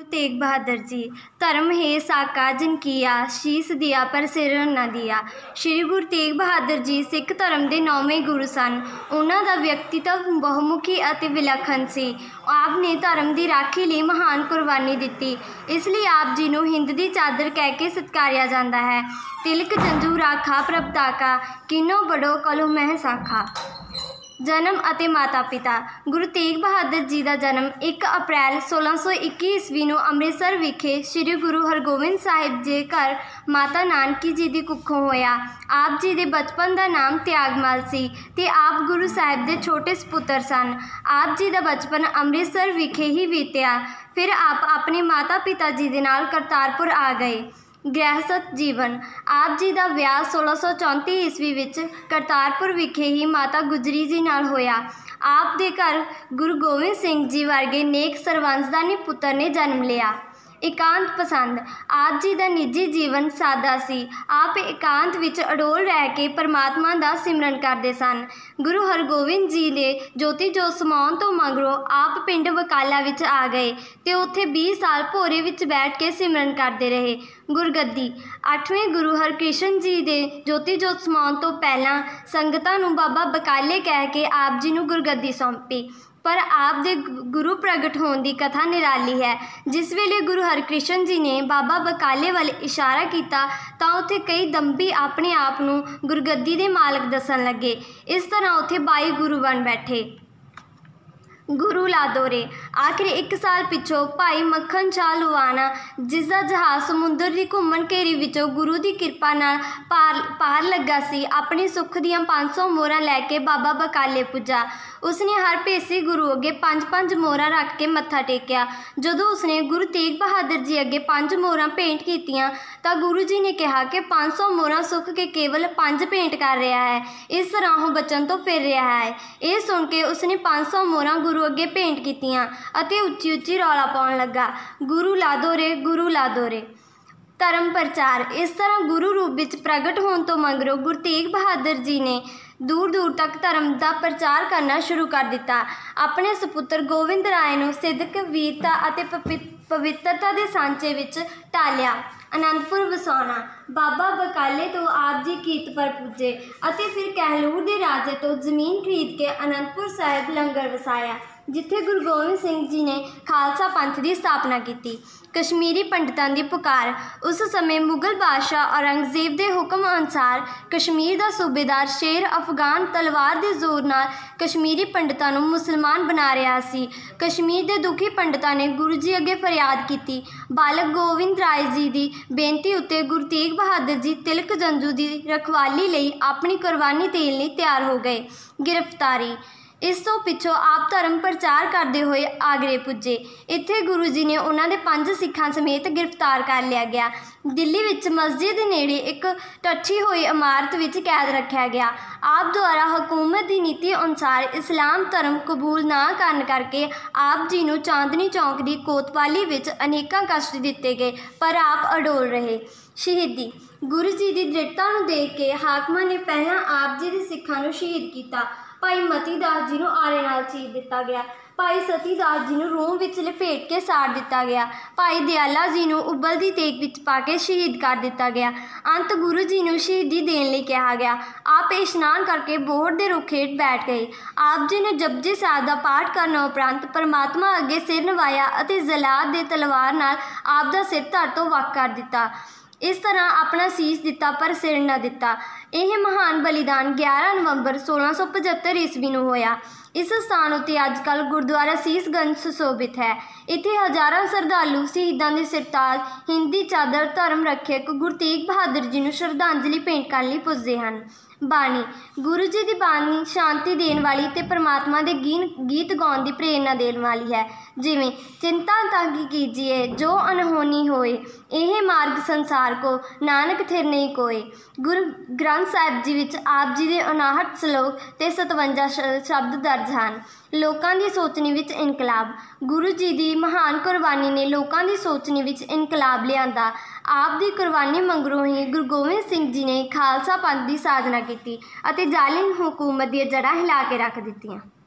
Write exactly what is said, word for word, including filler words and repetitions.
तेग बहादुर जी। धर्म है साका जिन किया, शीस दिया पर सिर न दिया। श्री गुरु तेग बहादुर जी सिख धर्म के नौवें गुरु सन। उन्हां दा व्यक्तित्व बहुमुखी अति विलक्षण सी। आप ने धर्म की राखी लिए महान कुर्बानी दी, इसलिए आप जी नूं हिंद की चादर कह के सत्कारिया जाता है। तिलक जंजू राखा प्रभ ताका, किनो बड़ो कलो मह साखा। जन्म अते माता पिता। गुरु तेग बहादुर जी का जन्म एक अप्रैल सोलह सौ इक्की ईस्वी नूं अमृतसर विखे श्री गुरु हरगोबिंद साहिब जी घर माता नानकी जी की कुखों होया। आप जी के बचपन का नाम त्यागमल सी ते आप गुरु साहिब के छोटे सपुत्र सन। आप जी का बचपन अमृतसर विखे ही बीतिया। फिर आप अपने माता पिता जी के नाल करतारपुर आ गए। गृहस्थ जीवन। आप जी का विआह सोलह सौ चौंती ईस्वी विच करतारपुर विखे ही माता गुजरी जी नाल होया। आप दे घर गुरु गोबिंद सिंह जी वर्गे नेक सरवंशदानी पुत्र ने जन्म लिया। एकांत पसंद। आप जी का निजी जीवन सादा सी। आप एकांत विच अडोल रह के परमात्मा का सिमरन करते सन। गुरु हरगोबिंद जी ने ज्योति जोत समाउण तो मगरों आप पिंड बकाला विच आ गए ते उत्थे बीस साल भोरे विच बैठ के सिमरन करते रहे। गुरगद्दी। अठवें गुरु हरकृष्ण जी ने ज्योति जोत समाउण तो पहला संगतां नूं बाबा बकाले कह के आप जी नूं गुरगद्दी सौंपी। पर आप दे गुरु प्रगट होने की कथा निराली है। जिस वेले गुरु हरकृष्ण जी ने बाबा बकाले वाल इशारा किया तो उत्थे कई दंभी अपने आप नूं गुरगद्दी के मालक दसन लगे। इस तरह उत्थे बाई गुरु बन बैठे। गुरु लादोरे। आखिर एक साल पिछों भाई मक्खन शाह लुवाना जिसका जहाज़ समुद्र की घुम्मन घेरी विचों गुरु की कृपा नाल पार पार लगा सी, अपनी सुख दियां पाँच सौ मोहरां लैके बाबा बकाले पुजा। उसने हर भेसी गुरु अगे पंज पंज मोहरां रख के मत्था टेकिया। जदों उसने गुरु तेग बहादुर जी अगे पंज मोहरां भेंट कीतियां तां गुरु जी ने कहा कि पाँच सौ मोहरां सुख के केवल पंज भेंट कर रहा है, इस तरह वह बचन तो फिर रहा है। यह सुन के उसने पाँच सौ मोहरां गुरु अगे भेंट कीतियां अते उच्ची उच्ची रौला पाउण लगा, गुरु लादोरे गुरु लादोरे। धर्म प्रचार। इस तरह गुरु रूप विच प्रगट होने तो मगरों गुरु तेग बहादुर जी ने दूर दूर तक धर्म का प्रचार करना शुरू कर दिता। अपने सपुत्र गोविंद राय नूं सिदक, वीरता अते पवित्रता के सांचे विच ढालिया। आनंदपुर वसाउणा। बाबा बकाले तो आप जी कीर्त पर पुजे अते फिर कहलूर के राजे तो जमीन खरीद के आनंदपुर साहिब लंगर वसाया, जिथे गुरु गोबिंद सिंह जी ने खालसा पंथ की स्थापना की। कश्मीरी पंडितों की पुकार। उस समय मुगल बादशाह औरंगजेब के हुक्म अनुसार कश्मीर का सूबेदार शेर अफगान तलवार के जोर नाल कश्मीरी पंडितों को मुसलमान बना रहा सी। कश्मीर के दुखी पंडितों ने गुरु जी अगे फरियाद की। बालक गोविंद राय जी की बेनती उत्ते गुरु तेग बहादुर जी तिलक जंजू की रखवाली लई अपनी कुर्बानी देने लई तैयार हो गए। गिरफ्तारी। इस तो पिछों आप धर्म प्रचार करते हुए आगरे पुजे। इत्थे गुरु जी ने उन्होंने पंज सिखां समेत गिरफ्तार कर लिया गया। दिल्ली विच मस्जिद के नेड़े एक टट्ठी हुई इमारत विच कैद रखा गया। आप द्वारा हुकूमत की नीति अनुसार इस्लाम धर्म कबूल ना करन करके आप जी नूं चांदनी चौक की कोतवाली विच अनेकां कष्ट दिते गए, पर आप अडोल रहे। शहीदी। गुरु जी की दृढ़ता नूं देख के हाकमां ने पहला आप जी के सिखां नूं शहीद किया। भाई मती दास जी नूं आरे नाल चीर दिता गया। भाई सती दास जी नूं रोम विच लपेट के साड़ दिता गया। भाई दयाला जी नूं उबलदी तेग विच पा के शहीद कर दिता गया। अंत गुरु जी नूं शहीदी देण लई कहा गया। आप इशनान करके बोहड़ के रुख हेठ बैठ गए। आप जी ने जपजी साहिब का पाठ करने उपरंत परमात्मा अगे सिर नवाया अते जलाद दे तलवार नाल आप दा सिर धड़ तो वख कर दिता। इस तरह अपना सीस दिता पर सिर न दिता। यह महान बलिदान ग्यारह नवंबर सोलह सौ पचहत्तर ईस्वी नूं होया। इस स्थान उत्ते अजकल गुरुद्वारा सीसगंज सुशोभित है। इत्थे हज़ारों श्रद्धालु शहीदों के सिरताज हिंदी चादर धर्म रक्षक गुरु तेग बहादुर जी नूं श्रद्धांजलि भेंट करने लई पुजदे हन। बाणी। गुरु जी की बाणी शांति देने वाली ते परमात्मा के गीत गीत गाउण की प्रेरणा देने वाली है। जिवें चिंता ताकि कीजिए जो अनहोनी होए, यह मार्ग संसार को नानक थिर नहीं कोए। गुरु ग्रंथ साहिब जी विच आप जी के उनाहठ श्लोक ते सतवंजा शब्द दर्ज हैं। लोगों की सोचने विच इनकलाब। गुरु जी की महान कुर्बानी ने लोगों की सोचने विच इनकलाब लिया। आप की कुर्बानी मगरों ही गुरु गोबिंद सिंह जी ने खालसा पंथ की साधना की अते जालिम हुकूमत दी जड़ां हिला के रख दित्तियां।